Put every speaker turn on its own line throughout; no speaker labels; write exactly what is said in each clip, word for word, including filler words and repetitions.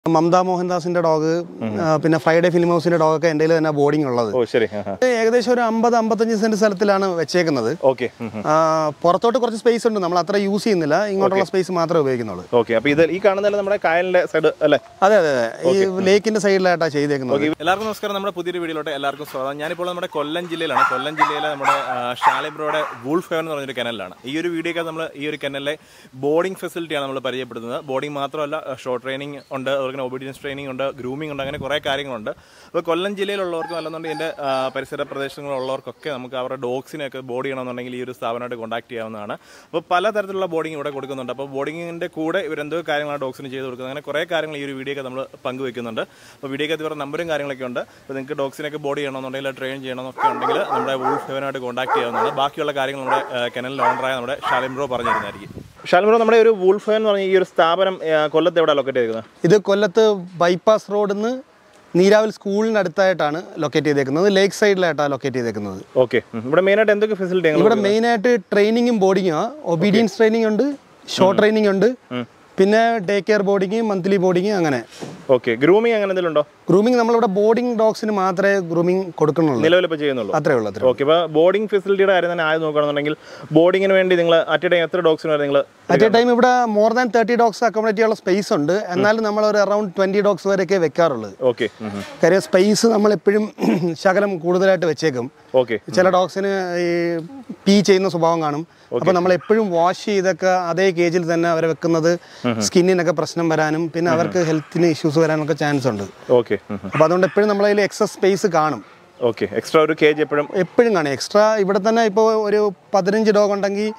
Mamda Mohandasin's dog, Pina Friday Film House in a dog and Dale and a boarding or other.
Oh, sure.
They should Amba Ambathans and Salatilana, check another. Okay. Porto got space on the Namatra U C in the La, in space Matra Wagon.
Okay, either Ekan Kyle said
other lake in the side lata.
Elarnosker number Putti video, Elarco Sola, Yanipola, Kollam Gilla, Kollam Gilla, Shale Broad, Wolf Fan or the Kennel. Your video, your Kennel boarding facility on the Paria, boarding Matra, short training on the obedience training on the grooming on the correct carrying on the Kollam Gilla or Lorca in the Parisera Pradesh or Coca, dogs in a body on the Savana to contact Yana. But Pala boarding would have got on top of boarding in the Kuda, even though carrying our dogs in jail, correct carrying your video Pangu Vikanda, but we take a numbering carrying like under, but then dogs in a body and on the train, and on the wolf to contact Yana, Bakula carrying on the Kennel Laundry and Shalimbro Parnari. Shalmro, wolf and your stab and Collet located.
This is Kollam bypass road in the Neeraval school located there. The lakeside located there.
Okay. But main at the facility.
But main at training in boarding, obedience training and short training and Pinna daycare boarding, monthly boarding.
Okay. Grooming and
grooming we boarding dogs in Matra grooming Kodakano.
Okay, but boarding facility than boarding and vending at a time dogs
at a time more than thirty dogs accommodate space under and around twenty dogs were a vecarol.
Okay.
Carry space Shagaram Kuda at Vechegum.
Okay.
Chella dogs in a pea chain of Sobanganum. Upon the wash the other cages than another skin in a prasnam baranum, pin our health issues were a chance under.
Okay.
But on the pin excess space garnum.
Okay. Extra cage
extra, if than I po Padrinja dog on Tangi,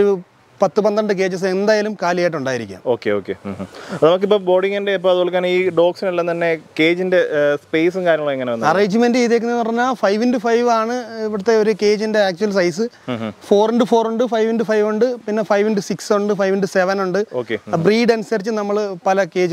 Patapan cages and the Ilum Kali at on Diarrhea.
Okay, okay. Boarding and dogs and cage in the space and
arrangement is five into five on cage in the actual size, four into four under five into five under, pin five into six under five into seven under.
Okay.
A breed and search in the Pala cage.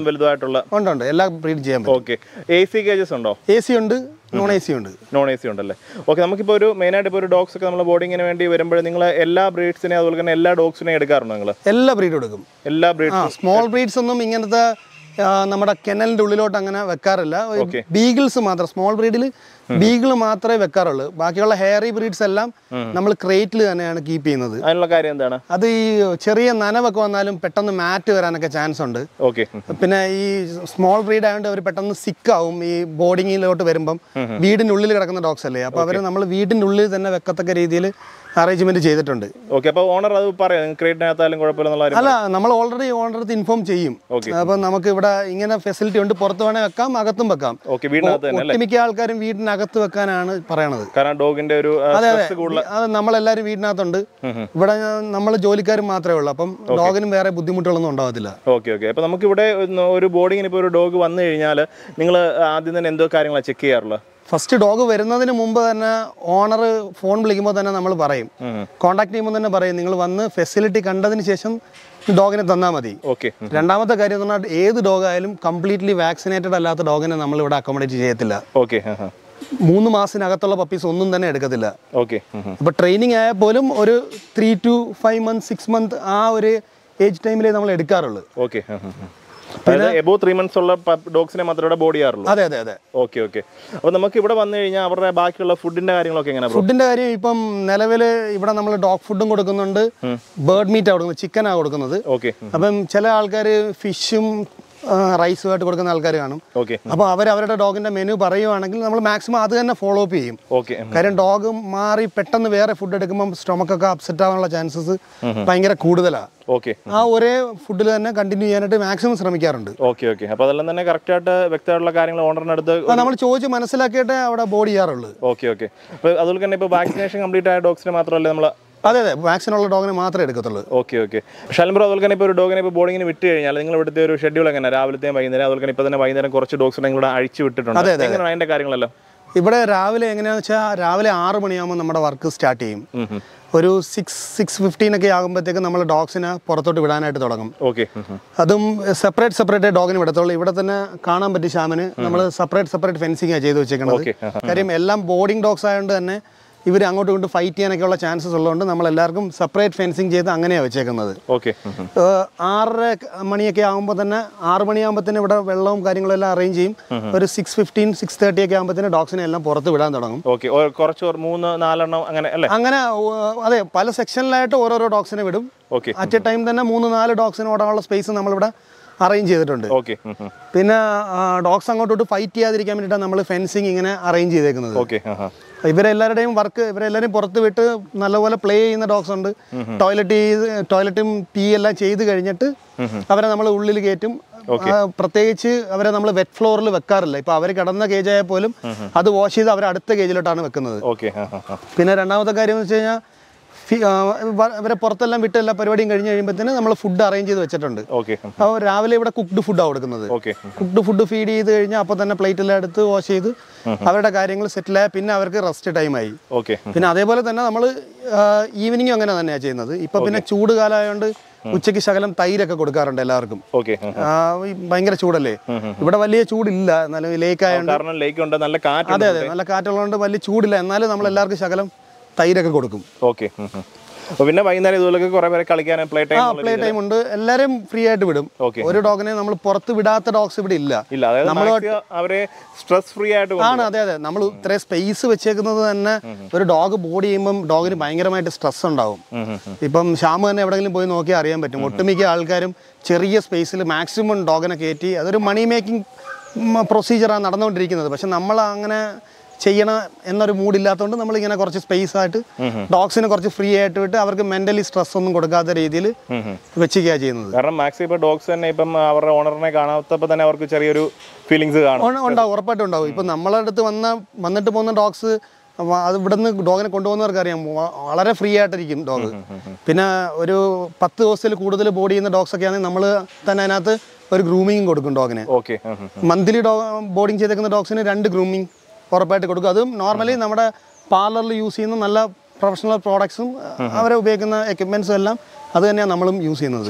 Breed jam.
Okay. A C cages on
A C under. Non-A C ഉണ്ട്.
Non-A C ഉണ്ടല്ലേ. Okay, നമുക്കിപ്പോൾ ഒരു main ആയിട്ട് ഇപ്പോൾ ഒരു dogs ഒക്കെ നമ്മൾ ബോർഡിങ്ങിന് വേണ്ടി വരുമ്പോൾ നിങ്ങൾ എല്ലാ ബ്രീഡ്സിനെ അതുപോലെ തന്നെ എല്ലാ ഡോഗ്സിനെ എടുക്കാറുണ്ടോ നിങ്ങൾ?
എല്ലാ ബ്രീഡ് എടുക്കും.
എല്ലാ ബ്രീഡ്സും.
സ്മോൾ ബ്രീഡ്സ് ഒന്നും ഇങ്ങനത്തെ നമ്മുടെ കെനലിന്റെ ഉള്ളിലോട്ട് അങ്ങനെ വെക്കാറില്ല. ബീഗിൾസ് മാത്രം സ്മോൾ ബ്രീഡിൽ ബീഗിൾ മാത്രമേ വെക്കാറുള്ളൂ. ബാക്കിയുള്ള ഹെയറി ബ്രീഡ്സ് എല്ലാം നമ്മൾ ക്രേറ്റിൽ തന്നെയാണ് കീപ്പ് ചെയ്യുന്നത്.
അതിനുള്ള കാര്യം എന്താണ്?
അത് ഈ ചെറിയ നനവൊക്കെ വന്നാലും പെട്ടെന്ന് മാറ്റ് വരാനൊക്കെ ചാൻസ് ഉണ്ട്.
ഓക്കേ.
പിന്നെ ഈ സ്മോൾ ബ്രീഡ് ആയതുകൊണ്ട് അവർ പെട്ടെന്ന് സിക്ക് ആവും ഈ ബോർഡിങ്ങിലോട്ട് വരുമ്പം. വീടിന്റെ ഉള്ളിൽ കിടക്കുന്ന ഡോഗ്സ് അല്ലേ. അപ്പോൾ അവർ നമ്മൾ വീടിന്റെ ഉള്ളിൽ തന്നെ വെക്കത്തക്ക രീതിയിൽ arrangement ചെയ്തിട്ടുണ്ട്.
ഓക്കേ, അപ്പോൾ ഓണർ അത് പറയും ക്രേറ്റിനകത്താലും കുഴപ്പമില്ലെന്നുള്ള കാര്യം.
അല്ല, നമ്മൾ ഓൾറെഡി ഓണർക്ക് ഇൻഫോം ചെയ്യും. അപ്പോൾ നമുക്ക് ഇവിടെ ഇങ്ങനെ ഫെസിലിറ്റി ഉണ്ട്, പുറത്ത് വേണേ വെക്കാം, അകത്തും വെക്കാം.
ഓക്കേ, വീടിനകത്ത് തന്നെ അല്ലേ?
ഒട്ടുമിക്ക ആൾക്കാരും വീടിനകത്ത് വെക്കാനാണ് പറയണത്.
കാരണം ഡോഗിന്റെ ഒരു സ്ട്രെസ് കൂടുതൽ.
അത് നമ്മളെല്ലാവരും വീടിനകത്തുണ്ട്. ഇവിടെ നമ്മൾ ജോലിക്കാരും മാത്രമേ ഉള്ളൂ. അപ്പം ഡോഗിനും വേറെ ബുദ്ധിമുട്ടുകളൊന്നും ഉണ്ടാവത്തില്ല.
Okay okay. അപ്പോൾ നമുക്കിവിടെ ഒരു ബോർഡിങ്ങിന് ഇപ്പോൾ ഒരു ഡോഗ് വന്നു കഴിഞ്ഞാൽ നിങ്ങൾ ആദ്യം തന്നെ എന്തോ കാര്യങ്ങളാണ് ചെക്ക് ചെയ്യാറുള്ളത്?
ഫസ്റ്റ് ഡോഗ് വരുന്നതിന് മുമ്പ് തന്നെ ഓണർ ഫോൺ വിളിക്കുമ്പോൾ തന്നെ നമ്മൾ പറയും, കോൺടാക്ട് ചെയ്യുമ്പോൾ തന്നെ പറയും നിങ്ങൾ വന്ന് ഫെസിലിറ്റി കണ്ടതിന് ശേഷം ഡോഗിനെ തന്നാൽ മതി.
ഓക്കെ.
രണ്ടാമത്തെ കാര്യം എന്ന് പറഞ്ഞാൽ ഏത് ഡോഗായാലും കംപ്ലീറ്റ്ലി വാക്സിനേറ്റഡ് അല്ലാത്ത ഡോഗിനെ നമ്മൾ ഇവിടെ അക്കോമഡേറ്റ് ചെയ്യത്തില്ല.
ഓക്കെ.
മൂന്ന് മാസത്തിനകത്തുള്ള പപ്പീസ് ഒന്നും തന്നെ എടുക്കത്തില്ല.
ഓക്കെ.
അപ്പോൾ ട്രെയിനിങ് ആയാൽ പോലും ഒരു three two five month six month ആ ഒരു ഏജ് ടൈമിലേ നമ്മൾ എടുക്കാറുള്ളൂ.
ഓക്കെ. എബോ ത്രീ മന്ത്സ് ഉള്ള ഡോഗ്സിനെ മാത്രമേ ഇവിടെ ബോഡി ചെയ്യാറുള്ളൂ?
അതെ അതെ അതെ.
Okay okay. അപ്പോൾ നമുക്ക് ഇവിടെ വന്നു കഴിഞ്ഞാൽ അവരുടെ ബാക്കിയുള്ള ഫുഡിന്റെ കാര്യങ്ങളൊക്കെ എങ്ങനെയാണ്?
ഫുഡിന്റെ കാര്യം ഇപ്പം നിലവിൽ ഇവിടെ നമ്മൾ ഡോഗ് ഫുഡും കൊടുക്കുന്നുണ്ട്, ബേർഡ് മീറ്റ് കൊടുക്കുന്നത്, ചിക്കനാണ് കൊടുക്കുന്നത്.
ഓക്കെ.
അപ്പം ചില ആൾക്കാർ ഫിഷും റൈസുമായിട്ട് കൊടുക്കുന്ന ആൾക്കാർ കാണും.
ഓക്കെ.
അപ്പോൾ അവർ അവരുടെ ഡോഗിന്റെ മെനു പറയുവാണെങ്കിൽ നമ്മൾ മാക്സിമം അത് തന്നെ ഫോളോ അപ്പ് ചെയ്യും.
ഓക്കെ.
കാര്യം ഡോഗ് മാറി പെട്ടെന്ന് വേറെ ഫുഡ് എടുക്കുമ്പോൾ സ്റ്റൊമക്കൊക്കെ അപ്സെറ്റ് ആവാനുള്ള ചാൻസസ് ഭയങ്കര കൂടുതലാണ്.
ഓക്കെ.
ആ ഒരേ ഫുഡിൽ തന്നെ കണ്ടിന്യൂ ചെയ്യാനായിട്ട് മാക്സിമം ശ്രമിക്കാറുണ്ട്.
Okay okay. അപ്പോൾ അതെല്ലാം തന്നെ കറക്റ്റ് ആയിട്ട് വ്യക്തമായിട്ടുള്ള കാര്യങ്ങൾ ഓണറിനടുത്ത്
നമ്മൾ ചോദിച്ച് മനസ്സിലാക്കിയിട്ട് അവിടെ ബോഡി ചെയ്യാറുള്ളൂ.
Okay okay. അപ്പോൾ അതുപോലെ തന്നെ ഇപ്പോൾ വാക്സിനേഷൻ കംപ്ലീറ്റ് ആയ ഡോഗ്സിനെ മാത്രമല്ലേ നമ്മൾ?
അതെ അതെ, വാക്സിനുള്ള ഡോഗിനെ മാത്രമേ എടുക്കത്തുള്ളൂ.
Okay okay. ഷാലിംബ്രോ, അതുപോലെ തന്നെ ഇപ്പോൾ ഒരു ഡോഗിനെ ഇപ്പോൾ ബോർഡിങ്ങിന് വിട്ട് കഴിഞ്ഞാൽ നിങ്ങൾ ഇവിടുത്തെ ഒരു ഷെഡ്യൂൾ എങ്ങനെ? രാവിലത്തെയും വൈകുന്നേരം, അതുപോലെ തന്നെ ഇപ്പോൾ തന്നെ വൈകുന്നേരം കുറച്ച് ഡോഗ്സ് നിങ്ങൾ അഴിച്ചു വിട്ടിട്ടുണ്ട്. എങ്ങനെയാണ് അതിൻ്റെ കാര്യങ്ങളെല്ലാം? ഇവിടെ
രാവിലെ എങ്ങനെയാണെന്ന് വെച്ചാൽ രാവിലെ ആറ് മണിയാകുമ്പോൾ നമ്മുടെ വർക്ക് സ്റ്റാർട്ട് ചെയ്യും. ഒരു സിക്സ് സിക്സ് ഫിഫ്റ്റീൻ ഒക്കെ ആകുമ്പോഴത്തേക്ക് നമ്മൾ ഡോഗ്സിനെ പുറത്തോട്ട് വിടാനായിട്ട് തുടങ്ങും.
ഓക്കെ.
അതും സെപ്പറേറ്റ് സെപ്പറേറ്റ് ഡോഗിന് വിടത്തുള്ളൂ. ഇവിടെ തന്നെ കാണാൻ പറ്റി ശ്യാമിന് നമ്മൾ സെപ്പറേറ്റ് സെപ്പറേറ്റ് ഫെൻസിംഗ് ആണ് ചെയ്ത് വെച്ചേക്കുന്നത്. കാര്യം എല്ലാം ബോർഡിംഗ് ഡോഗ്സ് ആയതുകൊണ്ട് തന്നെ ഇവർ അങ്ങോട്ടും ഇങ്ങോട്ടും ഫൈറ്റ് ചെയ്യാനൊക്കെയുള്ള ചാൻസസ് ഉള്ളതുകൊണ്ട് നമ്മൾ എല്ലാവർക്കും സെപ്പറേറ്റ് ഫെൻസിങ് ചെയ്ത് അങ്ങനെയാണ് വെച്ചേക്കുന്നത്.
ഓക്കെ.
ആറര മണിയൊക്കെ ആകുമ്പോൾ തന്നെ ആറ് മണിയാകുമ്പോഴത്തേന് ഇവിടെ വെള്ളവും കാര്യങ്ങളും എല്ലാം അറേഞ്ച് ചെയ്യും. ഒരു സിക്സ് ഫിഫ്റ്റീൻ സിക്സ് തേർട്ടി ഒക്കെ ആകുമ്പോഴത്തേന് ഡോഗ്സിനെ എല്ലാം പുറത്ത് വിടാൻ തുടങ്ങും.
ഓക്കെ. കുറച്ച് മൂന്ന് നാലെണ്ണം അങ്ങനെ അല്ലേ?
അങ്ങനെ അതെ, പല സെക്ഷനിലായിട്ട് ഓരോരോ ഡോഗ്സിനെ വിടും.
ഓക്കെ.
അറ്റ് എ ടൈം തന്നെ മൂന്ന് നാല് ഡോഗ്സിന് ഓടാനുള്ള സ്പേസ് നമ്മളിവിടെ അറേഞ്ച് ചെയ്തിട്ടുണ്ട്.
ഓക്കെ.
പിന്നെ ഡോഗ്സ് അങ്ങോട്ടോട്ട് ഫൈറ്റ് ചെയ്യാതിരിക്കാൻ വേണ്ടിയിട്ടാണ് നമ്മൾ ഫെൻസിങ് ഇങ്ങനെ അറേഞ്ച് ചെയ്തേക്കുന്നത്.
ഓക്കെ.
ഇവരെല്ലാവരുടെയും വർക്ക് ഇവരെല്ലാവരും പുറത്ത് വിട്ട് നല്ലപോലെ പ്ലേ ചെയ്യുന്ന ഡോഗ്സ് ഉണ്ട്. ടോയ്ലറ്റ് ടോയ്ലറ്റും പീ എല്ലാം ചെയ്ത് കഴിഞ്ഞിട്ട് അവരെ നമ്മൾ ഉള്ളിൽ കയറ്റും. പ്രത്യേകിച്ച് അവരെ നമ്മൾ വെറ്റ് ഫ്ലോറിൽ വെക്കാറില്ല. ഇപ്പൊ അവർ കിടന്ന കേജായാൽ പോലും അത് വാഷ് ചെയ്ത് അവർ അടുത്ത കേജിലോട്ടാണ് വെക്കുന്നത്. പിന്നെ രണ്ടാമത്തെ കാര്യം എന്ന് വെച്ച് കഴിഞ്ഞാൽ ഇവരെ പുറത്തെല്ലാം വിട്ട് എല്ലാ പരിപാടിയും കഴിഞ്ഞ് കഴിയുമ്പോഴത്തേന് നമ്മൾ ഫുഡ് അറേഞ്ച് ചെയ്ത് വെച്ചിട്ടുണ്ട്. അപ്പോൾ രാവിലെ ഇവിടെ കുക്ക്ഡ് ഫുഡാണ് കൊടുക്കുന്നത്. കുക്ക്ഡ് ഫുഡ് ഫീഡ് ചെയ്ത് കഴിഞ്ഞാൽ അപ്പോൾ തന്നെ പ്ലേറ്റെല്ലാം എടുത്ത് വാഷ് ചെയ്ത് അവരുടെ കാര്യങ്ങൾ സെറ്റിലായ പിന്നെ അവർക്ക് റെസ്റ്റ് ടൈമായി. പിന്നെ അതേപോലെ തന്നെ നമ്മൾ ഈവനിങ്ങും അങ്ങനെ തന്നെയാണ് ചെയ്യുന്നത്. ഇപ്പൊ പിന്നെ ചൂട് കാലമായതുകൊണ്ട് ഉച്ചയ്ക്ക് ശകലം തൈരൊക്കെ കൊടുക്കാറുണ്ട് എല്ലാവർക്കും. ഭയങ്കര ചൂടല്ലേ ഇവിടെ, വലിയ ചൂടില്ല. എന്നാലും ലേക്ക് ആയതുകൊണ്ട് അതെ അതെ നല്ല കാറ്റുള്ളതുകൊണ്ട് വലിയ ചൂടില്ല. എന്നാലും നമ്മൾ എല്ലാവർക്കും ശകലം തൈരൊക്കെ കൊടുക്കും.
ഓക്കെ. പിന്നെ വൈകുന്നേരം ഇതുപോലൊക്കെ കുറെ പേരെ കളിക്കാൻ പ്ലേ ടൈം
പ്ലേ ടൈം ഉണ്ട്. എല്ലാവരും ഫ്രീ ആയിട്ട് വിടും. ഒരു ഡോഗിനെ നമ്മൾ പുറത്ത് വിടാത്ത ഡോഗ്സ് ഇവിടെ ഇല്ല. നമ്മൾ
അവരെ സ്ട്രെസ് ഫ്രീ ആയിട്ട്
ആണ്. അതെ അതെ നമ്മൾ ഇത്രയും സ്പേസ് വെച്ചേക്കുന്നത് തന്നെ ഒരു ഡോഗ് ബോഡി ചെയ്യുമ്പം ഡോഗിന് ഭയങ്കരമായിട്ട് സ്ട്രെസ് ഉണ്ടാവും. ഇപ്പം ഷ്യാമ് തന്നെ എവിടെയെങ്കിലും പോയി നോക്കിയാൽ അറിയാൻ പറ്റും. ഒട്ടുമിക്ക ആൾക്കാരും ചെറിയ സ്പേസിൽ മാക്സിമം ഡോഗിനെ കയറ്റി അതൊരു മണി മേക്കിംഗ് പ്രൊസീജിയറാണ് നടന്നുകൊണ്ടിരിക്കുന്നത്. പക്ഷെ നമ്മൾ അങ്ങനെ ചെയ്യണം എന്നൊരു മൂഡില്ലാത്തതുകൊണ്ട് നമ്മളിങ്ങനെ കുറച്ച് സ്പേസ് ആയിട്ട് ഡോഗ്സിന് കുറച്ച് ഫ്രീ ആയിട്ട് വിട്ട് അവർക്ക് മെന്റലി സ്ട്രെസ് ഒന്നും കൊടുക്കാത്ത രീതിയിൽ വെച്ചിരിക്കുകയാണ് ചെയ്യുന്നത്.
കാരണം മാക്സിമം ഇപ്പോൾ ഡോഗ്സ് തന്നെ ഇപ്പം അവരുടെ ഓണറിനെ കാണാത്തപ്പോൾ തന്നെ അവർക്ക് ചെറിയൊരു ഫീലിങ്സ് കാണും.
ഉണ്ടാവും, ഉറപ്പായിട്ടും ഉണ്ടാവും. ഇപ്പം നമ്മളെ അടുത്ത് വന്ന വന്നിട്ട് പോകുന്ന ഡോഗ്സ് അത് ഇവിടെ നിന്ന് ഡോഗിനെ കൊണ്ടുപോകുന്നവർക്ക് അറിയാം വളരെ ഫ്രീ ആയിട്ടിരിക്കും ഡോഗ്. പിന്നെ ഒരു പത്ത് ദിവസത്തിൽ കൂടുതൽ ബോഡി ചെയ്യുന്ന ഡോഗ്സ് ഒക്കെ ആണെങ്കിൽ നമ്മൾ തന്നെ അതിനകത്ത് ഒരു ഗ്രൂമിങ് കൊടുക്കും ഡോഗിന്.
ഓക്കെ.
മന്ത്ലി ഡോ ബോർഡിങ് ചെയ്തേക്കുന്ന ഡോഗ്സിന് രണ്ട് ഗ്രൂമിങ് ഉറപ്പായിട്ട് കൊടുക്കും. അതും നോർമലി നമ്മുടെ പാർലറിൽ യൂസ് ചെയ്യുന്ന നല്ല പ്രൊഫഷണൽ പ്രോഡക്ട്സും അവരെ ഉപയോഗിക്കുന്ന എക്യുപ്മെന്റ്സും എല്ലാം അത് തന്നെയാണ് നമ്മളും യൂസ് ചെയ്യുന്നത്.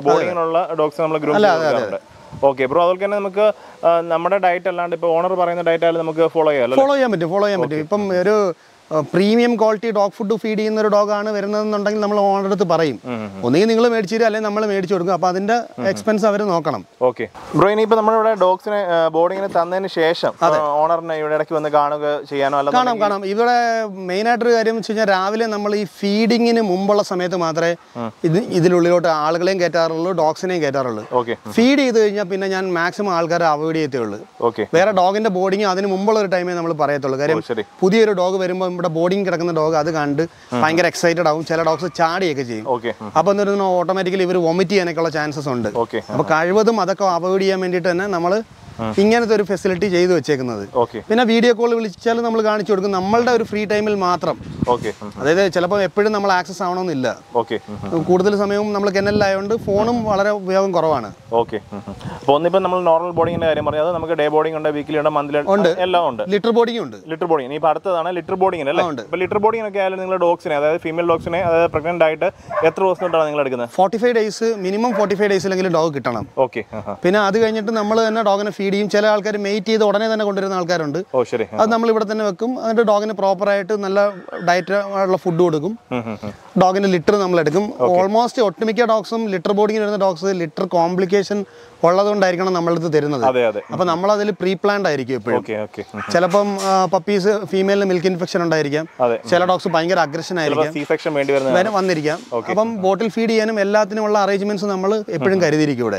ഓക്കെ ബ്രോ, അതുപോലെ തന്നെ നമുക്ക് നമ്മുടെ ഡയറ്റ് അല്ലാണ്ട് ഇപ്പോൾ ഓണർ പറയുന്ന ഡയറ്റ് ആയാലും നമുക്ക് ഫോളോ ചെയ്യാം
ഫോളോ ചെയ്യാൻ പറ്റും ഫോളോ ചെയ്യാൻ പറ്റും ഇപ്പം ഒരു premium quality dog food feed ചെയ്യുന്ന ഒരു ഡോഗാണ് വരുന്നതെന്നുണ്ടെങ്കിൽ നമ്മൾ ഓണറുടെ അടുത്ത് പറയും, ഒന്നുകിൽ നിങ്ങൾ മേടിച്ചു തരും അല്ലെങ്കിൽ നമ്മൾ മേടിച്ചു കൊടുക്കും. അപ്പോൾ അതിന്റെ എക്സ്പെൻസ് അവർ നോക്കണം.
ഓക്കെ ബ്രോ, ഇനിയിപ്പോൾ നമ്മളിവിടെ ഡോഗ്സിനെ ബോർഡിങ്ങിന് തന്നതിന് ശേഷം ഓണറിനെ ഇവിടെ ഇടയ്ക്ക് വന്ന് കാണുക ചെയ്യാനോ അല്ല? കാണാം കാണാം. ഇവിടെ മെയിൻ ആയിട്ടൊരു കാര്യം വെച്ച് കഴിഞ്ഞാൽ രാവിലെ നമ്മൾ ഈ ഫീഡിങ്ങിന് മുമ്പുള്ള സമയത്ത് മാത്രമേ ഇത് ഇതിനുള്ളിലോട്ട് ആളുകളെയും കയറ്റാറുള്ളൂ ഡോഗ്സിനെയും കയറ്റാറുള്ളൂ. ഫീഡ് ചെയ്ത് കഴിഞ്ഞാൽ പിന്നെ ഞാൻ മാക്സിമം ആൾക്കാരെ അവോയ്ഡ് ചെയ്യത്തേ ഉള്ളൂ. വേറെ ഡോഗിന്റെ ബോർഡിങ് അതിന് മുമ്പുള്ള ഒരു ടൈമേ നമ്മൾ പറയത്തുള്ളൂ. കാര്യം പുതിയൊരു ഡോഗ് വരുമ്പോൾ ഇവിടെ ബോർഡിങ് കിടക്കുന്ന ഡോഗ് അത് കണ്ട് ഭയങ്കര എക്സൈറ്റഡ് ആവും. ചില ഡോഗ്സ് ചാടിയൊക്കെ ചെയ്യും. അപ്പൊ എന്താ ഓട്ടോമാറ്റിക്കലി ഇവർ വൊമിറ്റ് ചെയ്യാനൊക്കെയുള്ള ചാൻസസ് ഉണ്ട്. അപ്പൊ കഴിവതും അതൊക്കെ അവോയ്ഡ് ചെയ്യാൻ വേണ്ടിയിട്ട് തന്നെ നമ്മൾ ഇങ്ങനത്തെ ഒരു ഫെസിലിറ്റി ചെയ്തു വെച്ചേക്കുന്നത്. പിന്നെ വീഡിയോ കോൾ വിളിച്ചാൽ നമ്മൾ കാണിച്ചു കൊടുക്കും നമ്മളുടെ ഒരു ഫ്രീ ടൈമിൽ മാത്രം. അതായത് ചിലപ്പോൾ എപ്പോഴും നമ്മൾ ആക്സസ് ആവണമെന്നില്ല. കൂടുതൽ സമയവും നമ്മൾ കെന്നലിലായതുകൊണ്ട് ഫോണും വളരെ ഉപയോഗം കുറവാണ്. ഓക്കെ. അപ്പോൾ ഒന്നിപ്പോൾ നമ്മൾ നോർമൽ ബോർഡിങ്ങിന്റെ കാര്യം പറഞ്ഞത് നമുക്ക് ഡേ ബോർഡിംഗ് ഉണ്ട്, വീക്കിലി ഉണ്ട്, മന്ത്ലി ഉണ്ട്, എല്ലാം ഉണ്ട്.
ലിറ്റർ ബോർഡിംഗ് ഉണ്ട്.
ലിറ്റർ ബോർഡിംഗ് ഇനി ഇപ്പോൾ അടുത്തതാണ് ലിറ്റർ ബോർഡിംഗ് അല്ലേ? ഇപ്പോൾ ലിറ്റർ ബോർഡിംഗ് ഒക്കെ ആയാലും നിങ്ങൾ ഡോഗ്സിനെ അതായത് ഫീമെയിൽ ഡോഗ്സിനെ അതായത് പ്രഗ്നന്റ് ആയിട്ട് എത്ര ദിവസം തൊട്ടാണ് നിങ്ങൾ എടുക്കുന്നത്?
Forty five days minimum forty five ഡേയ്സിലെങ്കിലും ഡോഗ് കിട്ടണം.
ഓക്കെ.
പിന്നെ അത് കഴിഞ്ഞിട്ട് നമ്മൾ തന്നെ ഡോഗിനെ ഫീഡ് ചെയ്യും. ചില ആൾക്കാർ മെയ്റ്റ് ചെയ്ത് ഉടനെ തന്നെ കൊണ്ടുവരുന്ന ആൾക്കാരുണ്ട്. അത് നമ്മൾ ഇവിടെ തന്നെ വെക്കും. എന്നിട്ട് ഡോഗിന് പ്രോപ്പർ ആയിട്ട് നല്ല ഡയറ്റ് ഉള്ള ഫുഡ് കൊടുക്കും. ഡോഗിന്റെ ലിറ്റർ നമ്മൾ എടുക്കും. ഓൾമോസ്റ്റ് ഒട്ടുമിക്ക ഡോഗ്സും ലിറ്റർ ബോർഡിങ്ങിന് വരുന്ന ഡോഗ്സ് ലിറ്റർ കോംപ്ലിക്കേഷൻ ഉള്ളതുകൊണ്ടായിരിക്കണം നമ്മളടുത്ത് തരുന്നത്. അപ്പൊ നമ്മൾ അതിൽ പ്രീ പ്ലാൻഡ് ആയിരിക്കും എപ്പോഴും. ചിലപ്പം പപ്പീസ് ഫീമെയിലിന് മിൽക്ക് ഇൻഫെക്ഷൻ ഉണ്ടായിരിക്കാം. ചില ഡോഗ്സ് ഭയങ്കര അഗ്രഷൻ ആയിരിക്കാം വന്നിരിക്കാം. അപ്പം ബോട്ടിൽ ഫീഡ് ചെയ്യാനും എല്ലാത്തിനുമുള്ള അറേഞ്ച്മെന്റ്സ് നമ്മൾ എപ്പോഴും കരുതിയിരിക്കും ഇവിടെ.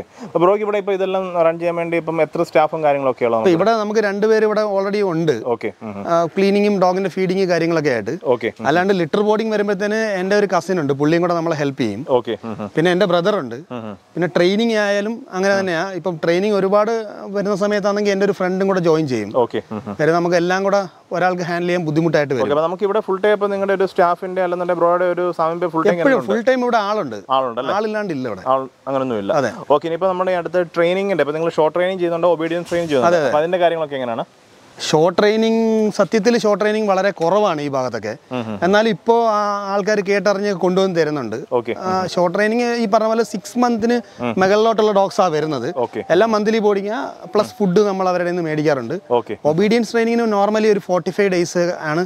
ഇവിടെ ഇപ്പൊ ഇതെല്ലാം റൺ ചെയ്യാൻ വേണ്ടി ഇപ്പം എത്ര സ്റ്റാഫും കാര്യങ്ങളൊക്കെ ഉള്ളത്?
ഇവിടെ നമുക്ക് രണ്ടുപേര് ഇവിടെ ഓൾറെഡി ഉണ്ട്. ക്ലീനിങ്ങും ഡോഗിന്റെ ഫീഡിങ് കാര്യങ്ങളൊക്കെ ആയിട്ട്. അല്ലാണ്ട് ലിറ്റർ ബോർഡിംഗ് വരുമ്പോഴത്തേന് എന്റെ ഒരു കസിൻ ഉണ്ട്, പുള്ളിയും കൂടെ നമ്മളെ ഹെൽപ്പ് ചെയ്യും. പിന്നെ എന്റെ ബ്രദർ ഉണ്ട്. പിന്നെ ട്രെയിനിങ് ആയാലും അങ്ങനെ തന്നെയാ. ഇപ്പം ട്രെയിനിങ് ഒരുപാട് വരുന്ന സമയത്താണെങ്കിൽ എന്റെ ഒരു ഫ്രണ്ടും കൂടെ ജോയിൻ ചെയ്യും. കാര്യം നമുക്ക് എല്ലാം കൂടെ ഒരാൾക്ക് ഹാൻഡിൽ ചെയ്യാൻ ബുദ്ധിമുട്ടായിട്ട് വരും.
നമുക്ക് ഇവിടെ ഫുൾ ടൈം നിങ്ങളുടെ ഒരു സ്റ്റാഫിന്റെ അല്ലെന്നുണ്ടെങ്കിൽ ബ്രോയുടെ ഒരു സമയം ഫുൾ ടൈം
ഫുൾ ടൈം ഇവിടെ ആളുണ്ട്. ആളില്ലാണ്ട് ഇല്ല ഇവിടെ,
അങ്ങനൊന്നും ഇല്ല. ഓക്കെ. ഇനിയിപ്പോ നമ്മുടെ അടുത്ത ട്രെയിനിങ്ങിന്റെ ഇപ്പൊ നിങ്ങൾ ഷോർട്ട് ട്രെയിനിങ് ചെയ്യുന്നുണ്ടോ ഒബീഡിയൻസ് ട്രെയിനിങ് ചെയ്യുന്നുണ്ടോ? അപ്പൊ അതിന്റെ കാര്യങ്ങളൊക്കെ എങ്ങനെയാണ്?
ഷോർട്ട് ട്രെയിനിങ് സത്യത്തിൽ ഷോർട്ട് ട്രെയിനിങ് വളരെ കുറവാണ് ഈ ഭാഗത്തൊക്കെ. എന്നാൽ ഇപ്പോൾ ആൾക്കാർ കേട്ടറിഞ്ഞ് കൊണ്ടുവന്ന് തരുന്നുണ്ട്. ഷോർട്ട് ട്രെയിനിങ് ഈ പറഞ്ഞ പോലെ സിക്സ് മന്തിന് മുകളിലോട്ടുള്ള ഡോഗ്സാ വരുന്നത്. എല്ലാം മന്ത്ലി ബോർഡിങ് പ്ലസ് ഫുഡ് നമ്മൾ അവരുടെ നിന്ന് മേടിക്കാറുണ്ട്. ഒബീഡിയൻസ് ട്രെയിനിങ്ങിന് നോർമലി ഒരു ഫോർട്ടി ഫൈവ് ഡേയ്സ് ആണ്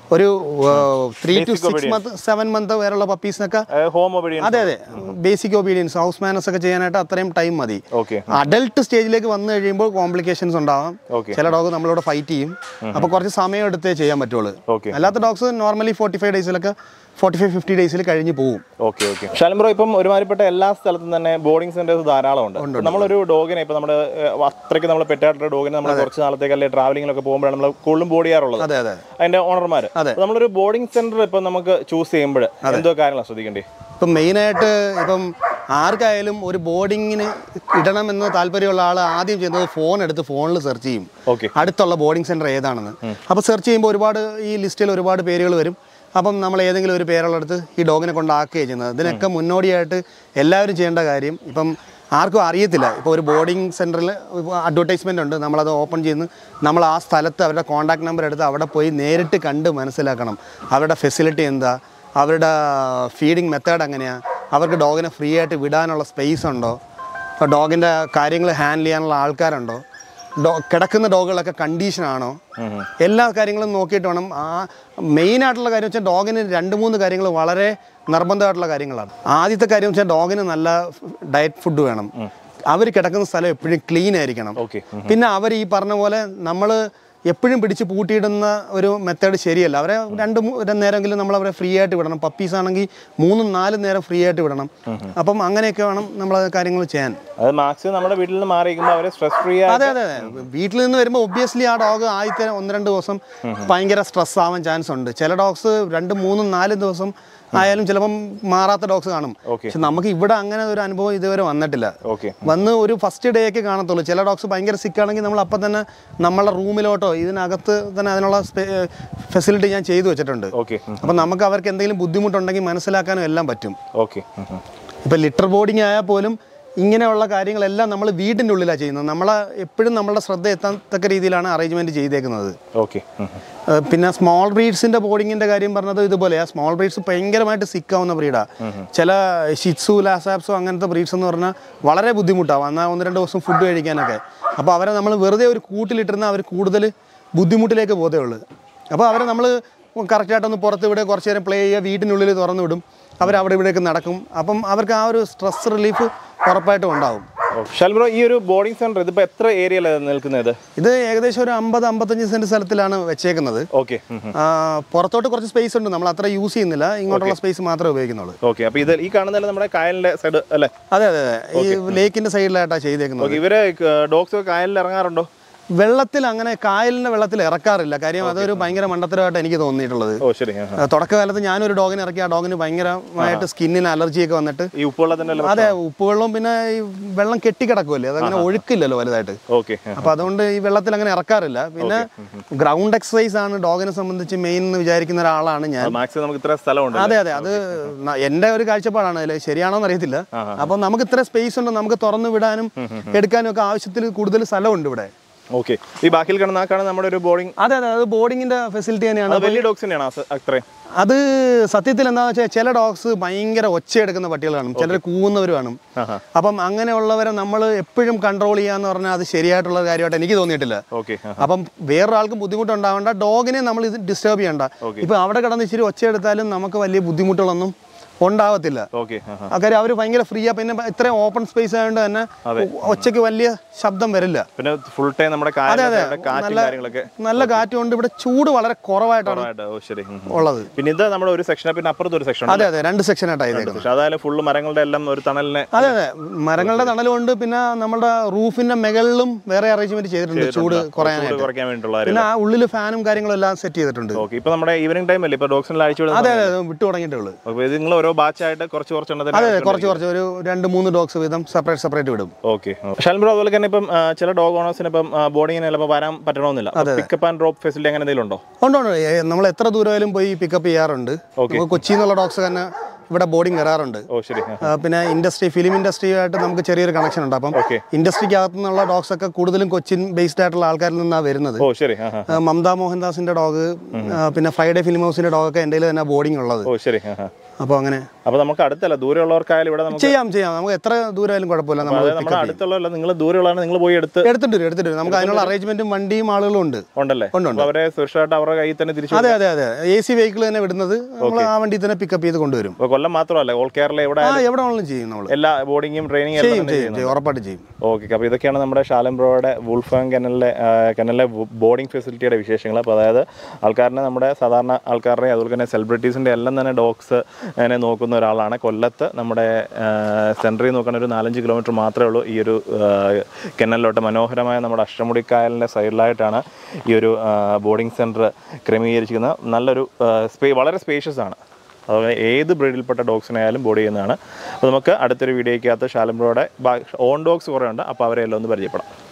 ഒരു three two six month seven month വരെയുള്ള പപ്പീസിനൊക്കെ
ഹോം ഒബീഡിയൻസ്.
അതെ അതെ ബേസിക് ഒബീഡിയൻസ് ഹൗസ് മാനേഴ്സ് ഒക്കെ ചെയ്യാനായിട്ട് അത്രയും ടൈം മതി. അഡൽട്ട് സ്റ്റേജിലേക്ക് വന്നു കഴിയുമ്പോൾ കോംപ്ലിക്കേഷൻസ് ഉണ്ടാവാം. ചില ഡോഗ് നമ്മളോട് ഫൈറ്റ് ചെയ്യും. അപ്പോൾ കുറച്ച് സമയം എടുത്തേ ചെയ്യാൻ പറ്റുള്ളൂ. അല്ലാത്ത ഡോഗ്സ് നോർമലി ഫോർട്ടി ഫൈവ് ഡേയ്സിലൊക്കെ ഫോർട്ടി ഫൈവ് ഫിഫ്റ്റി ഡേയ്സിൽ കഴിഞ്ഞ് പോകും.
ഓക്കെ ഓക്കെ ശാലിം ബ്രോ, ഇപ്പം ഒരുമാതിരിപ്പെട്ട എല്ലാ സ്ഥലത്തും തന്നെ ബോർഡിംഗ് സെന്റേഴ്സ് ധാരാളം ഉണ്ട്. നമ്മളൊരു ഡോഗിനെ ഇപ്പം നമ്മുടെ അത്രയ്ക്ക് നമ്മൾ പെറ്റായിട്ടുള്ള ഡോഗിനെ നമ്മൾ കുറച്ച് നാളത്തേക്ക് അല്ലെങ്കിൽ ട്രാവലിങ്ങിലൊക്കെ പോകുമ്പോഴാണ് നമ്മൾ കൂടുതലും ബോർഡ് ചെയ്യാറുള്ളത്.
അതെ അതെ
അതിന്റെ ഓണർമാർ. നമ്മളൊരു ബോർഡിംഗ് സെന്റർ ഇപ്പം നമുക്ക് ചൂസ് ചെയ്യുമ്പോൾ എന്തോ കാര്യങ്ങളാണ് ശ്രദ്ധിക്കേണ്ടത്?
ഇപ്പം മെയിനായിട്ട് ഇപ്പം ആർക്കായാലും ഒരു ബോർഡിങ്ങിന് ഇടണമെന്ന് താല്പര്യമുള്ള ആൾ ആദ്യം ചെയ്യുന്നത് ഫോൺ എടുത്ത് ഫോണിൽ സെർച്ച് ചെയ്യും അടുത്തുള്ള ബോർഡിംഗ് സെന്റർ ഏതാണെന്ന്. അപ്പോൾ സെർച്ച് ചെയ്യുമ്പോൾ ഒരുപാട് ഈ ലിസ്റ്റിൽ ഒരുപാട് പേരുകൾ വരും. അപ്പം നമ്മൾ ഏതെങ്കിലും ഒരു പേരുള്ളടുത്ത് ഈ ഡോഗിനെ കൊണ്ടാക്കുകയാണ് ചെയ്യുന്നത്. ഇതിനൊക്കെ മുന്നോടിയായിട്ട് എല്ലാവരും ചെയ്യേണ്ട കാര്യം, ഇപ്പം ആർക്കും അറിയത്തില്ല. ഇപ്പോൾ ഒരു ബോർഡിംഗ് സെൻറ്ററിൽ അഡ്വർടൈസ്മെൻ്റ് ഉണ്ട്, നമ്മളത് ഓപ്പൺ ചെയ്യുന്നു. നമ്മൾ ആ സ്ഥലത്ത് അവരുടെ കോൺടാക്ട് നമ്പർ എടുത്ത് അവിടെ പോയി നേരിട്ട് കണ്ട് മനസ്സിലാക്കണം അവരുടെ ഫെസിലിറ്റി എന്താ, അവരുടെ ഫീഡിങ് മെത്തേഡ് എങ്ങനെയാണ്, അവർക്ക് ഡോഗിനെ ഫ്രീ ആയിട്ട് വിടാനുള്ള സ്പേസ് ഉണ്ടോ, ഡോഗിൻ്റെ കാര്യങ്ങൾ ഹാൻഡിൽ ചെയ്യാനുള്ള ആൾക്കാരുണ്ടോ, ഡോ കിടക്കുന്ന ഡോഗുകളൊക്കെ കണ്ടീഷനാണോ, എല്ലാ കാര്യങ്ങളും നോക്കിയിട്ട് വേണം. ആ മെയിനായിട്ടുള്ള കാര്യം വെച്ചാൽ ഡോഗിന് രണ്ട് മൂന്ന് കാര്യങ്ങൾ വളരെ നിർബന്ധമായിട്ടുള്ള കാര്യങ്ങളാണ്. ആദ്യത്തെ കാര്യം വെച്ചാൽ ഡോഗിന് നല്ല ഡയറ്റ് ഫുഡ് വേണം. അവർ കിടക്കുന്ന സ്ഥലം എപ്പോഴും ക്ലീൻ ആയിരിക്കണം. പിന്നെ അവർ ഈ പറഞ്ഞ പോലെ നമ്മൾ എപ്പോഴും പിടിച്ച് പൂട്ടിയിടുന്ന ഒരു മെത്തേഡ് ശരിയല്ല. അവരെ രണ്ട് നേരമെങ്കിലും നമ്മൾ അവരെ ഫ്രീ ആയിട്ട് വിടണം. പപ്പീസ് ആണെങ്കിൽ മൂന്നും നാലും നേരം ഫ്രീ ആയിട്ട് വിടണം. അപ്പം അങ്ങനെയൊക്കെ വേണം നമ്മൾ കാര്യങ്ങൾ ചെയ്യാൻ.
അത് മാക്സിമം നമ്മുടെ വീട്ടിൽ നിന്ന് മാറിയിരിക്കുമ്പോൾ അവരെ സ്ട്രെസ് ഫ്രീ.
അതെ അതെ അതെ വീട്ടിൽ നിന്ന് വരുമ്പോൾ ഒബ്വിയസ്ലി ആ ഡോഗ് ആദ്യത്തെ ഒന്ന് രണ്ട് ദിവസം ഭയങ്കര സ്ട്രെസ് ആവാൻ ചാൻസ് ഉണ്ട്. ചില ഡോഗ്സ് രണ്ട് മൂന്നും നാലും ദിവസം ആയാലും ചിലപ്പം മാറാത്ത ഡോഗ്സ് കാണും. പക്ഷെ നമുക്ക് ഇവിടെ അങ്ങനെ ഒരു അനുഭവം ഇതുവരെ വന്നിട്ടില്ല. വന്ന് ഒരു ഫസ്റ്റ് ഡേ ഒക്കെ കാണത്തുള്ളൂ. ചില ഡോഗ്സ് ഭയങ്കര സിക്കാണെങ്കിൽ നമ്മൾ അപ്പം തന്നെ നമ്മളെ റൂമിലോട്ടോ ഇതിനകത്ത് തന്നെ അതിനുള്ള ഫെസിലിറ്റി ഞാൻ ചെയ്തു വെച്ചിട്ടുണ്ട്. അപ്പം നമുക്ക് അവർക്ക് എന്തെങ്കിലും ബുദ്ധിമുട്ടുണ്ടെങ്കിൽ മനസ്സിലാക്കാനും എല്ലാം പറ്റും. ഇപ്പം ലിറ്റർ ബോർഡിങ് ആയാൽ പോലും ഇങ്ങനെയുള്ള കാര്യങ്ങളെല്ലാം നമ്മൾ വീടിൻ്റെ ഉള്ളിലാണ് ചെയ്യുന്നത്. നമ്മളെ എപ്പോഴും നമ്മളുടെ ശ്രദ്ധ എത്താത്തക്ക രീതിയിലാണ് അറേഞ്ച്മെൻറ്റ് ചെയ്തേക്കുന്നത്.
ഓക്കെ
പിന്നെ സ്മോൾ ബ്രീഡ്സിൻ്റെ ബോർഡിങ്ങിൻ്റെ കാര്യം പറഞ്ഞത് ഇതുപോലെയാണ്. സ്മോൾ ബ്രീഡ്സ് ഭയങ്കരമായിട്ട് സിക്കാവുന്ന ബ്രീഡാണ്. ചില ഷിറ്റ്സു ലാസാപ്സോ അങ്ങനത്തെ ബ്രീഡ്സ് എന്ന് പറഞ്ഞാൽ വളരെ ബുദ്ധിമുട്ടാവും എന്നാൽ ഒന്ന് രണ്ട് ദിവസം ഫുഡ് കഴിക്കാനൊക്കെ. അപ്പോൾ അവരെ നമ്മൾ വെറുതെ ഒരു കൂട്ടിലിട്ടിരുന്നാൽ അവർ കൂടുതൽ ബുദ്ധിമുട്ടിലേക്ക് പോകത്തേ ഉള്ളൂ. അപ്പോൾ അവരെ നമ്മൾ കറക്റ്റായിട്ടൊന്ന് പുറത്ത് ഇവിടെ കുറച്ച് നേരം പ്ലേ ചെയ്യുക, വീട്ടിനുള്ളിൽ തുറന്നു വിടും, അവരവിടെ ഇവിടെയൊക്കെ നടക്കും. അപ്പം അവർക്ക് ആ ഒരു സ്ട്രെസ് റിലീഫ് ഉറപ്പായിട്ടും ഉണ്ടാവും.
ശാലിം ബ്രോ, ഈ ഒരു ബോർഡിംഗ് സെന്റർ ഇതിപ്പോൾ എത്ര ഏരിയയിലാണ് നിൽക്കുന്നത്?
ഇത് ഏകദേശം ഒരു അമ്പത് അമ്പത്തഞ്ച് സെന്റ് സ്ഥലത്തിലാണ് വെച്ചേക്കുന്നത്.
ഓക്കെ
പുറത്തോട്ട് കുറച്ച് സ്പേസ് ഉണ്ട്, നമ്മൾ അത്ര യൂസ് ചെയ്യുന്നില്ല, ഇങ്ങോട്ടുള്ള സ്പേസ് മാത്രമേ ഉപയോഗിക്കുന്നുള്ളൂ.
ഓക്കെ അപ്പോൾ ഇത് ഈ കാണുന്നത് നമ്മുടെ കായലിന്റെ സൈഡ് അല്ലേ?
അതെ അതെ അതെ ഈ ലേക്കിന്റെ സൈഡിലായിട്ടാണ് ചെയ്തേക്കുന്നത്.
ഇവര് ഡോഗ്സ് കായലിൽ ഇറങ്ങാറുണ്ടോ?
വെള്ളത്തിൽ അങ്ങനെ കായലിന്റെ വെള്ളത്തിൽ ഇറക്കാറില്ല. കാര്യം അതൊരു ഭയങ്കര മണ്ടത്തരമായിട്ട് എനിക്ക് തോന്നിയിട്ടുള്ളത്. തുടക്കകാലത്ത് ഞാനൊരു ഡോഗിനെ ഇറക്കി, ആ ഡോഗിന് ഭയങ്കരമായിട്ട് സ്കിന്നിന് അലർജിയൊക്കെ വന്നിട്ട് അതെ ഉപ്പുവെള്ളവും പിന്നെ ഈ വെള്ളം കെട്ടിക്കിടക്കുമല്ലേ, അതങ്ങനെ ഒഴുക്കില്ലല്ലോ വലുതായിട്ട്. അപ്പൊ അതുകൊണ്ട് ഈ വെള്ളത്തിൽ അങ്ങനെ ഇറക്കാറില്ല. പിന്നെ ഗ്രൗണ്ട് എക്സസൈസ് ആണ് ഡോഗിനെ സംബന്ധിച്ച് മെയിൻ എന്ന് വിചാരിക്കുന്ന ഒരാളാണ് ഞാൻ. അതെ അതെ അത് എന്റെ ഒരു കാഴ്ചപ്പാടാണ്, അതിൽ ശരിയാണോന്ന് അറിയത്തില്ല. അപ്പൊ നമുക്ക് ഇത്ര സ്പേസ് ഉണ്ട്, നമുക്ക് തുറന്നു വിടാനും എടുക്കാനും ഒക്കെ ആവശ്യത്തിൽ കൂടുതൽ സ്ഥലമുണ്ട് ഇവിടെ.
ഓക്കെ ഈ ബാക്കിൽ കിടന്ന നമ്മുടെ ഒരു ബോർഡിംഗ്.
അതെ അതെ അത് ബോർഡിങ്ങിന്റെ ഫെസിലിറ്റി തന്നെയാണ്.
വലിയ ഡോഗ്സിനെയാണ് അത്രയും.
അത് സത്യത്തിൽ എന്താണെന്ന് വെച്ചാൽ ചില ഡോഗ്സ് ഭയങ്കര ഒച്ചയെടുക്കുന്ന പട്ടികൾ കാണും, ചിലർ കൂവുന്നവർ കാണും. അപ്പം അങ്ങനെയുള്ളവരെ നമ്മൾ എപ്പോഴും കൺട്രോൾ ചെയ്യാന്ന് പറഞ്ഞാൽ അത് ശരിയായിട്ടുള്ള കാര്യമായിട്ട് എനിക്ക് തോന്നിയിട്ടില്ല. അപ്പം വേറൊരാൾക്കും ബുദ്ധിമുട്ടുണ്ടാവേണ്ട, ഡോഗിനെ നമ്മൾ ഇത് ഡിസ്റ്റർബ് ചെയ്യണ്ട. ഇപ്പൊ അവിടെ കിടന്ന് ഇച്ചിരി ഒച്ചയെടുത്താലും നമുക്ക് വലിയ ബുദ്ധിമുട്ടുകളൊന്നും ഉണ്ടാവത്തില്ല. കാര്യം അവർ ഭയങ്കര ഫ്രീയാ. പിന്നെ ഇത്രയും ഓപ്പൺ സ്പേസ് ആയതുകൊണ്ട് തന്നെ ഒച്ചയ്ക്ക് വലിയ ശബ്ദം വരില്ല.
പിന്നെ ഫുൾ ടൈം നമ്മുടെ
നല്ല കാറ്റുകൊണ്ട് ഇവിടെ ചൂട് വളരെ കുറവായിട്ടാണ് ഉള്ളത്.
പിന്നെ ഇത് നമ്മുടെ ഒരു സെക്ഷൻ, പിന്നെ അപ്പുറത്ത് ഒരു സെക്ഷൻ.
അതെ അതെ രണ്ട് സെക്ഷൻ ആയിട്ടാണ്.
അതായത് ഫുള്ള് മരങ്ങളുടെ എല്ലാം ഒരു തണലിനെ.
അതെ അതെ മരങ്ങളുടെ തണലുണ്ട്. പിന്നെ നമ്മുടെ റൂഫിന്റെ മുകളിലും വേറെ അറേഞ്ച്മെന്റ് ചെയ്തിട്ടുണ്ട് ചൂട് കുറയാൻ വേണ്ടിയിട്ടുള്ള. പിന്നെ ആ ഉള്ളിൽ ഫാനും കാര്യങ്ങളും എല്ലാം സെറ്റ് ചെയ്തിട്ടുണ്ട്.
ഇപ്പൊ നമ്മുടെ ഈവനിംഗ് ടൈം അല്ലേ ഇപ്പൊ ഡോഗ്സിനെ അഴിച്ചു?
അതെ അതെ വിട്ടു തുടങ്ങിയിട്ടുള്ളൂ.
നിങ്ങൾ ഓരോ ബാച്ചായിട്ട് കുറച്ച് കുറച്ച്
അതെ കുറച്ച് കുറച്ച് ഒരു രണ്ട് മൂന്ന് ഡോഗ്സ് വീതം സെപ്പറേറ്റ് സെപ്പറേറ്റ് വിടും.
ഓക്കെ ശാലിം ബ്രോ, അതുപോലെ തന്നെ ഇപ്പം ചില ഡോഗ് ഓണേഴ്സിന് ഇപ്പം ബോർഡിങ്ങിന് ചിലപ്പോൾ വരാൻ പറ്റണമെന്നില്ല, പിക്കപ്പ് ആൻഡ് ഡ്രോപ്പ് ഫെസിലിറ്റി അങ്ങനെ എന്തെങ്കിലും ഉണ്ടോ?
ഉണ്ട് ഉണ്ട് നമ്മൾ എത്ര ദൂരമായാലും പോയി പിക്കപ്പ് ചെയ്യാറുണ്ട്. കൊച്ചിയിൽ നിന്നുള്ള ഡോഗ്സ് തന്നെ ഇവിടെ ബോർഡിംഗ് വരാറുണ്ട്. പിന്നെ ഇൻഡസ്ട്രി ഫിലിം ഇൻഡസ്ട്രിയുമായിട്ട് നമുക്ക് ചെറിയൊരു കണക്ഷൻ ഉണ്ട്. അപ്പം ഇൻഡസ്ട്രിക്കകത്തു നിന്നുള്ള ഡോഗ്സ് ഒക്കെ കൂടുതലും കൊച്ചിൻ ബേസ്ഡ് ആയിട്ടുള്ള ആൾക്കാരിൽ നിന്നാണ് വരുന്നത്. മമത മോഹൻദാസിന്റെ ഡോഗ്, പിന്നെ ഫ്രൈഡേ ഫിലിം ഹൗസിന്റെ ഡോഗ് ഒക്കെ എൻ്റെ തന്നെ ബോർഡിംഗ് ഉള്ളത്. അപ്പോൾ അങ്ങനെ
അപ്പോൾ നമുക്ക് അടുത്തല്ല ദൂരമുള്ളവർക്കായാലും ഇവിടെ നമുക്ക്
ചെയ്യാം ചെയ്യാം നമുക്ക് എത്ര ദൂരമായാലും കുഴപ്പമില്ല. നമ്മൾ
അടുത്തുള്ള നിങ്ങൾ ദൂരമുള്ളതാണ് നിങ്ങൾ പോയി എടുത്ത്
എടുത്തിട്ട് വരും എടുത്തിട്ട് വരും നമുക്ക് അതിനുള്ള അറേഞ്ച്മെന്റും വണ്ടിയും ആളുകളും ഉണ്ട്.
ഉണ്ടല്ലേ? അവരെ സുരക്ഷയായിട്ട് അവരുടെ കയ്യിൽ തന്നെ തിരിച്ചു.
അതെ അതെ അതെ എ സി വെഹിക്കിൾ തന്നെ വിടുന്നത് നമ്മൾ ആ വണ്ടി തന്നെ പിക്കപ്പ് ചെയ്ത് കൊണ്ടുവരും.
കൊല്ലം മാത്രമല്ല ഓൾ കേരള എവിടെ
എവിടെ വേണമെങ്കിലും ചെയ്യും. നമ്മൾ എല്ലാ
ബോർഡിങ്ങും ട്രെയിനിങ്
ഉറപ്പായിട്ട് ചെയ്യും.
ഓക്കെ. അപ്പോൾ ഇതൊക്കെയാണ് നമ്മുടെ ഷാലം ബ്രോയുടെ വൂൾഫാം കെനലിലെ കെനലിലെ ബോർഡിംഗ് ഫെസിലിറ്റിയുടെ വിശേഷങ്ങൾ. അപ്പോൾ അതായത് ആൾക്കാരനെ നമ്മുടെ സാധാരണ ആൾക്കാരുടെ അതുപോലെ തന്നെ സെലിബ്രിറ്റീസിൻ്റെ എല്ലാം തന്നെ ഡോഗ്സ് അങ്ങനെ നോക്കുന്ന ഒരാളാണ്. കൊല്ലത്ത് നമ്മുടെ സെൻട്രിൽ നോക്കുന്ന ഒരു നാലഞ്ച് കിലോമീറ്റർ മാത്രമേ ഉള്ളൂ ഈ ഒരു കെനലിലോട്ട്. മനോഹരമായ നമ്മുടെ അഷ്ടമുടിക്കായലിൻ്റെ സൈഡിലായിട്ടാണ് ഈ ഒരു ബോർഡിംഗ് സെൻറ്റർ ക്രമീകരിച്ചിരിക്കുന്നത്. നല്ലൊരു സ്പേ വളരെ സ്പേഷ്യസ് ആണ്. അതുപോലെ ഏത് ബ്രീഡിൽപ്പെട്ട ഡോഗ്സിനായാലും ബോർഡ് ചെയ്യുന്നതാണ്. അപ്പോൾ നമുക്ക് അടുത്തൊരു വീഡിയോയ്ക്കകത്ത് ഷാലം ബ്രോയുടെ ഓൺ ഡോഗ്സ് കുറേ ഉണ്ട്. അപ്പോൾ അവരെ എല്ലാം ഒന്ന് പരിചയപ്പെടാം.